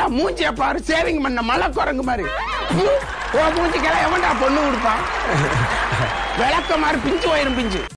ஏண்டா மூஞ்சிய பாரு, சேவிங் பண்ண மலை குரங்கு மாதிரி. மூஞ்சிக்கெல்லாம் எவன்டா பொண்ணு கொடுப்பான்? விளக்க மாதிரி பிஞ்சு போயிரும் பிஞ்சு.